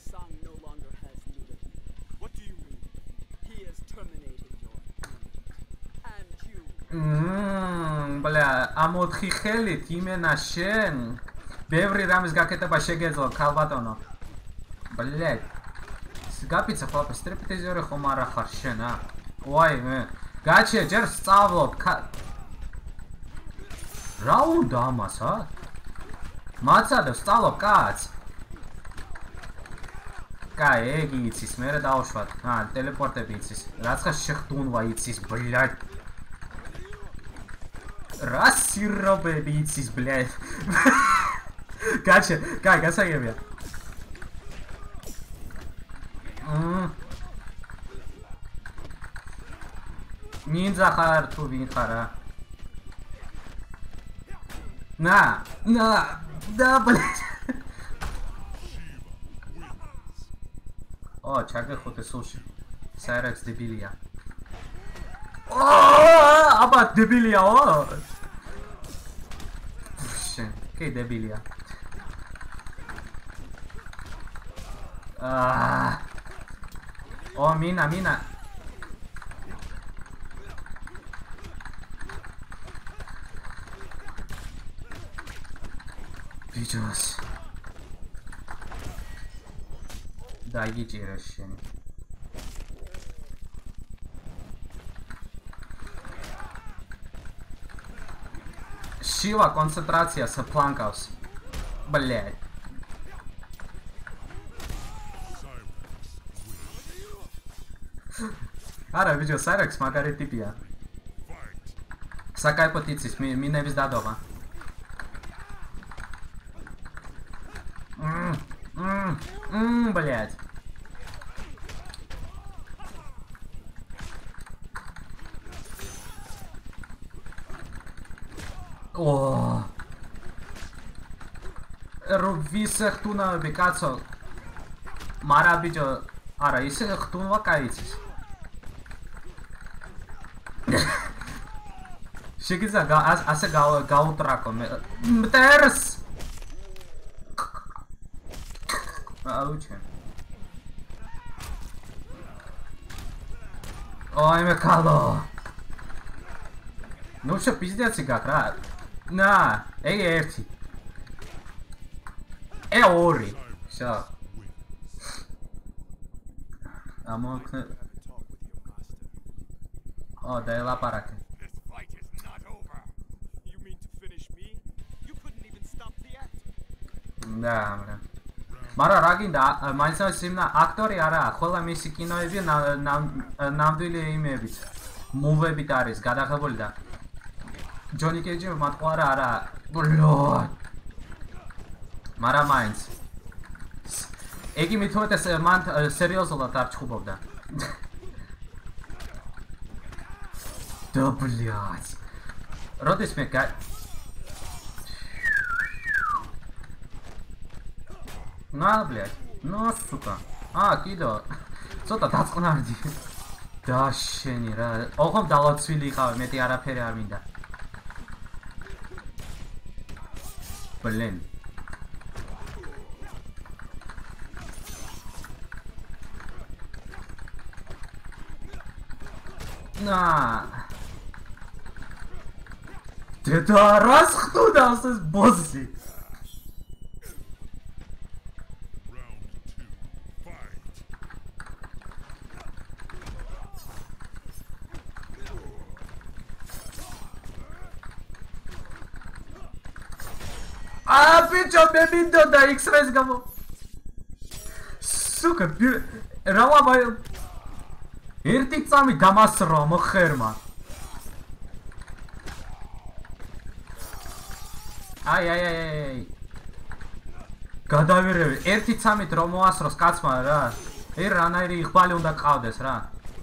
Sang no longer has need of you. What do you mean? He has terminated your and you. Бля, ამოთხი ხელით იმენა შენ. ბევრი რამის გაკეთება შეგეძლო ქალბატონო. Блядь. გაფიცა ხოლმე სტრიპტიზიორი ხომ არა ხარ შენ, ა? ვაიმე. გაჩია ჯერ სწავლობ. რა უნდა ამას, ა? მაცადო სწავლობ კაც. კაი, ეგი იცის, მე რა დავუშვათ. ტელეპორტები იცის. რაცხა შეხდუნვა იცის, блядь. რა სირობები იცის, блядь. გაჩია, კაი, გასაგებია. ნინძა ხარ თუ ვინ ხარა? და блядь. ო, ჩაგეხოთე სულში. საერაქს დებილია. აბა დებილია, ო. შენ, კი დებილია. ო, მინა. ბიჭოს. დაიგიჭირე შენ. შივა კონცენტრაციას ფლანკავს. Блядь. არა, ბიჭო, საერაქს მაგარი ტიპია. საკაიფოთ იცის მინების დადობა. Блядь. О. Ровисе хтунавები, კაცო. მარა ბიჭო, არა, ისე ხტუნვა кайიცის. შეგიძლია ასე გაუტრაკო მე. მტერს. აუჩე. ой, მე კალო. ნუ შეპიზდეცი გაკ რა. ნა, ეგ ერთი. ორი. შა. ამოქნე. ო, დაელაპარაკე. და, მარა რა გინდა, მაინც სიმნა აქტორი არაა, ყველა მისი კინოები ნამდვილი იმებით, მუვებით არის გადაღებული და ჯონი კეიჯი მათყوارა არა, ბლოდ. მარა მაინც. ეგი მithmet მან სერიოზულად არ ჩხუბობდა. და ბლოდ. როდის მე На, блядь. Ну, сука. კიდო. ცოტა დაწყნარდი. და შენი რა. ოღონდ დალოცვილი იყავ, მეტი არაფერი არ მინდა. Блин. На. Деда раз ხტუნავს ეს ბოსი. Bicho, me vindo da X-Rays gamo. Suka, rama bay. Erti წამი დამასრო მოხერმა. აი. გადავირევი, ერთი წამით რომ მოასროს კაცმა რა. რანაირი იღბალი უნდა ყავდეს რა.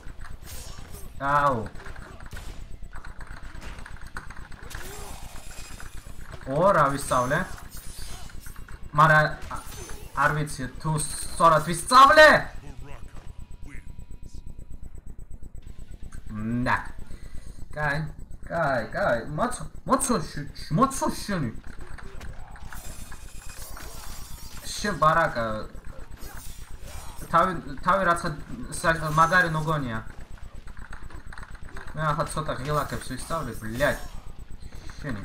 აუ. ორა ვისწავლე. მარა არ ვიცი თუ სწორად ვისწავლე. და. კაი. მოცო შენი. შენ ბარაკა თავი რაცა მაგარი ნუგონია. მე ახლა ცოტა ღილაკებს ვისწავლე, ბლядь. შენი.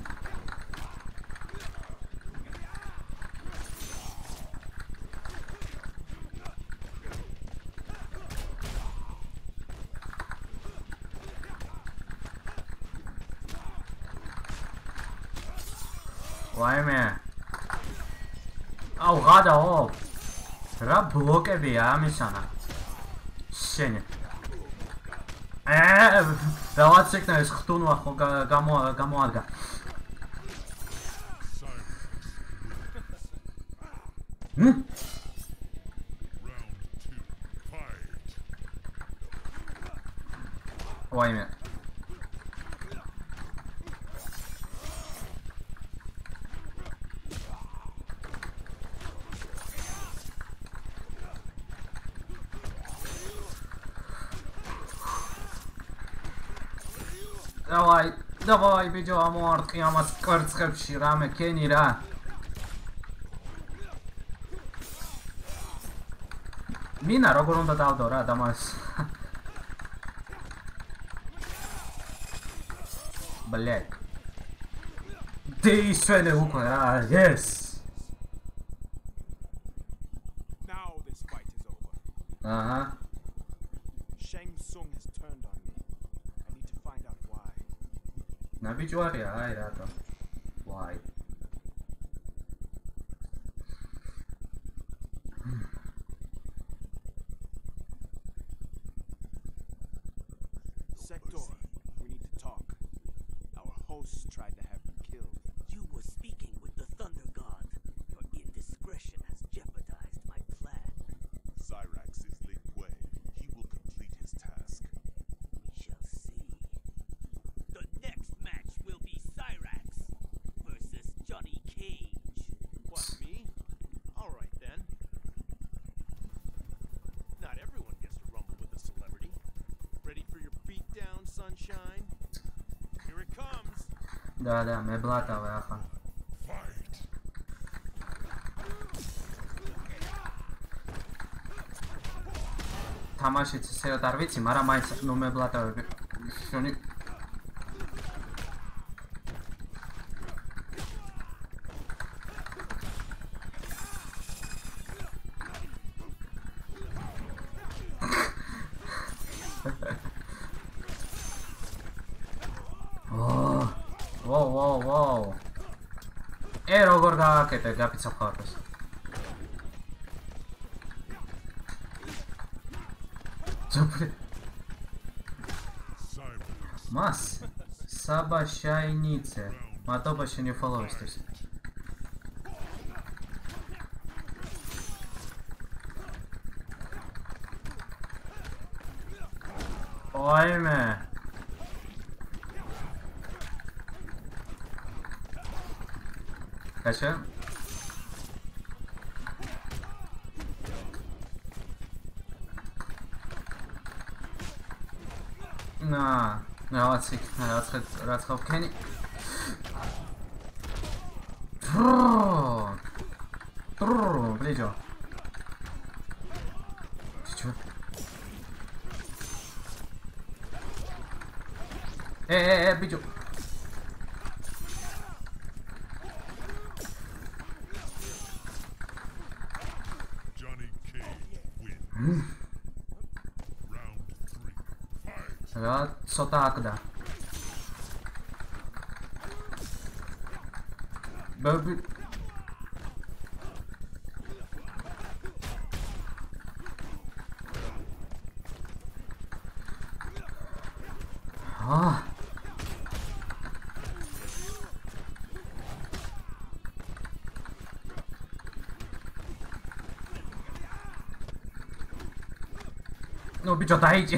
ვაიმე. აუ გადაო. რა ბლოკებია ამისანა. შენი. რაღაც იქნა ეს ხტუნვა ხო გამოადგა. ვაიმე. Давай, ბიჭო, ამოარტყი ამას კვერცხებში, რამე კენი რა. მინა როგორ უნდა დავდო რა დამას. Блядь. Действительно უკვე რა, yes. Now this fight is over. აჰა. Shang Tsung has turned on me. I need to find out why. ნაბიჯვარია, აი რატო. Why? Sector, we need to talk. Our hosts tried to have you killed. You were speaking with the Thunder God. Your indiscretion has jeopardized my plan. Cyrax is Lin Kuei. He will complete his task. We shall see. The next match will be Cyrax versus Johnny Cage. What, me? Alright then. Not everyone gets to rumble with a celebrity. Ready for your beatdown, sunshine? Here it comes. და მე ბლატავე ახლა. Fight! თამაშიც ისევ არ ვიცი, მაგრამ მაინც ნუ მე ბლატავები. შენი Whoa. როგორ გააკეთე გაფიცა ხარეს. მას საბა შაინიცე. მადლობა შენი ფოლოვისთვის. ვაიმე. Kaça? რაც ხავ კენი. ბლიჯო. ბიჯო. Johnny Cage wins. Round 3. Fight! რა ცოტა აკდა. ბები No, bicho, daiji.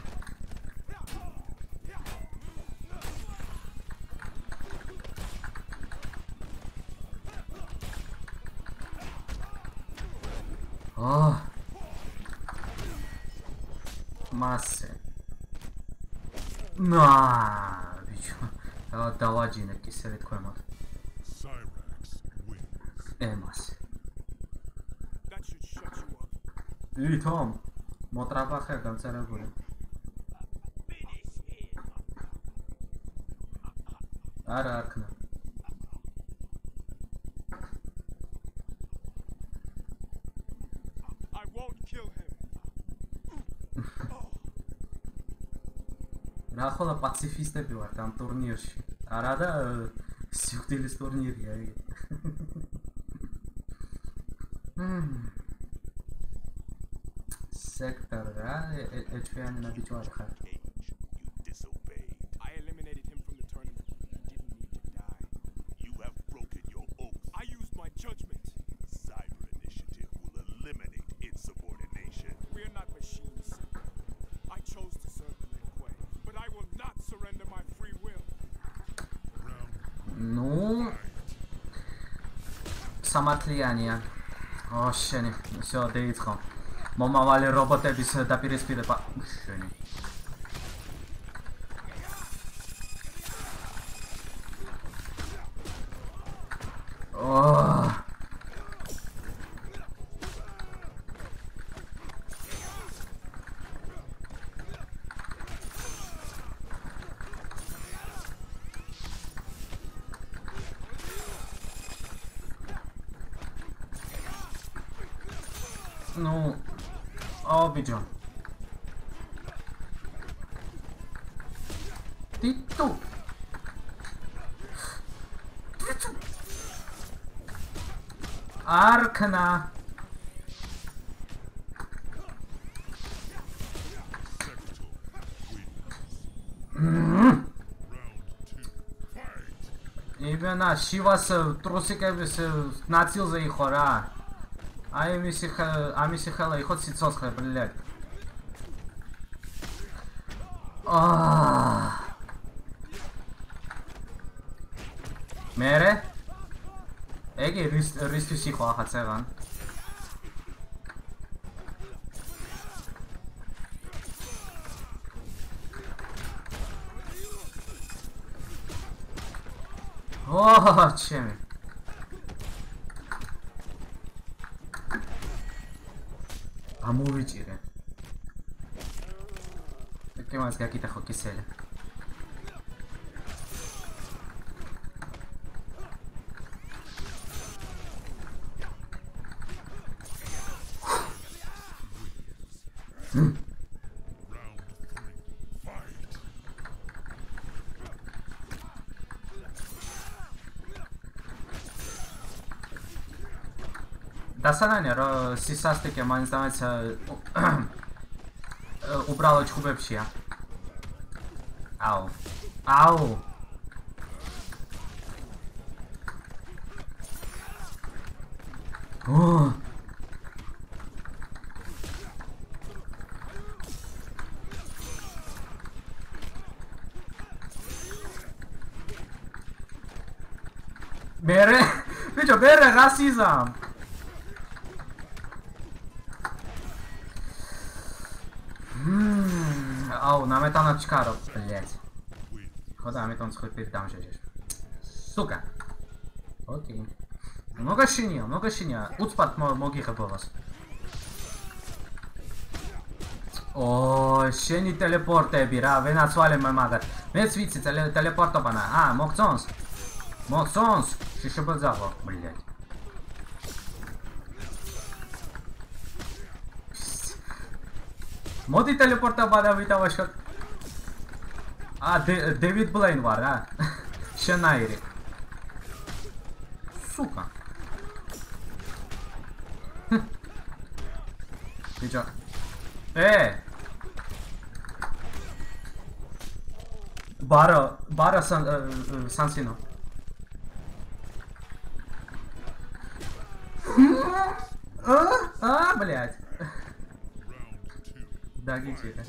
Masse. No, bicho. Даваджина киселет коема. Cyrax wins. Masse. That should shut you up. ვითომ მოტრაფახე განწერებული. Finish him. არა არქნა. I won't kill him. რა ხოლმე პაციფისტები ვართ ამ ტურნირში. არა და სიკვდილის ტურნირია იგი. Sector რა HP-ანი ნაბიჯვარი ხარ. Cage, you disobeyed. I eliminated him from the tournament. He didn't need to die. You have broken your oath. I used my judgment. Cyber Initiative will eliminate insubordination. We are not machines. I chose to serve the Lin Kuei, but I will not surrender my free will. Ну სამართლიანია. ო შენი, всё დაიწყო. მომავალი რობოტების დაპირისპირება შენი. ო ну Обидел. Ты тут. Аркана. Именно Шивас трусикების ნაწილზე იყო რა. აი ამისი ხელა იყო ციცოცხლე, блядь. მერე? ეგი რისთვის იყო ახაცეღან? ჩემი. ამოვიჭირე. ეკემას გაკითხო კისელი. დასანანია რომ სისასტიკე მაინც დამეც უბრალოდ ჩხუბებშია. აუ. მერე, ბიჭო, მერე რასიზამ. Ау, наметана чкаро, блядь. Хода, аметон схопит там же. Сука. Окей. Много шиния. Уцпат могიხებო вас. О, შენი ტელეპორტები რა, ვენაც ვალემ მაგათ. მეც ვიცი ტელეპორტობანა. მოგწონს. შიშობაძაღო, блядь. მოდი ტელეპორტობა და ვიტავაშოთ. დევიდ ბლეინ ვარ რა. შენაირი. სუკა. ბიჭო. ბარა სანსინო. блядь. Дагичи-то.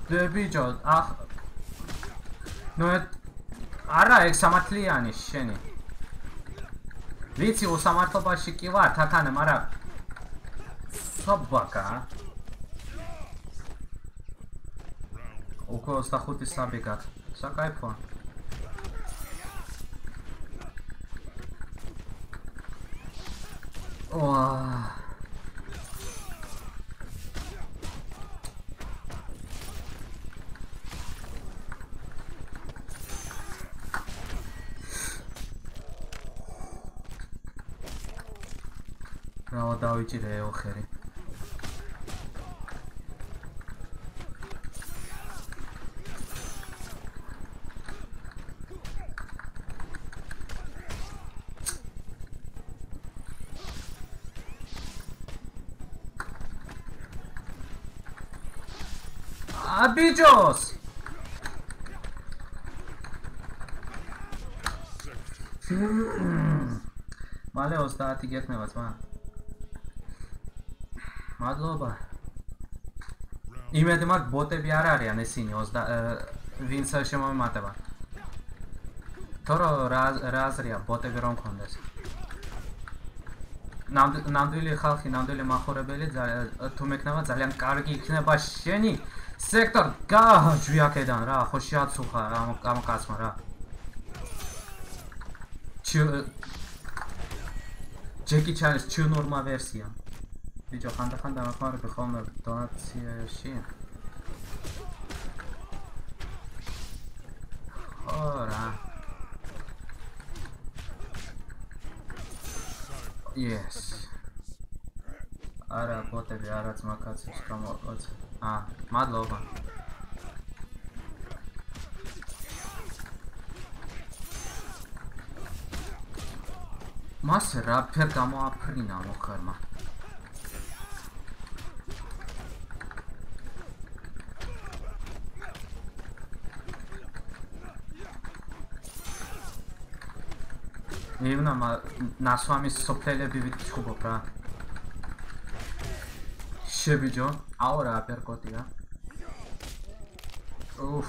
ბიჭო, ნუ არა, ეგ სამართლიანი შენი. ვიცი, უსამართლობაში კი ვარ, თათანე, მაგრამ საბაკა. უკვე 25 საბი გაქვს. საკაიფოა. ვა. რა დავიჭირე ოხერი. ბიჭოს მალე 30 გექნება ძმა მადლობა იმედი მაქვს ბოტები არ არიან ესინი 20 ვინც შემომემატება თორო რა აზრია ბოტები რომ მქონდეს ნამდვილი ხალხი ნამდვილი მახორებელი თუ მექნება ძალიან კარგი იქნება შენი სექტორ გააჯვი აქედან რა ხო შეაცუხა ამ კაცმა რა ჯეკი ჩანის ჩუნორმა ვერსია ბიჭო ხანდახან დამახმარები ხოლმე დონაციაში ora yes არა ბოტები არაც მაკაცებს გამოვაწყოთ მადლობა მას რა ფერ გამოაფრინა მოხერმა ევნა ნასვამის სოფლელები ვიჩხუბობ რა შებიჯო აურა აპერკოტია უფ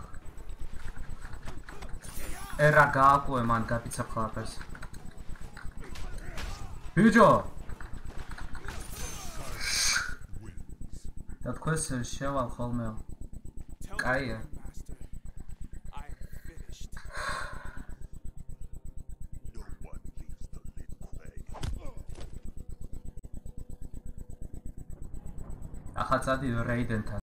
ერა გააკუე მან გაფიცა ხლაპეს ბიჯო და თქვენს შევალ ხოლმე კაია ახალ წადი რეიდენთან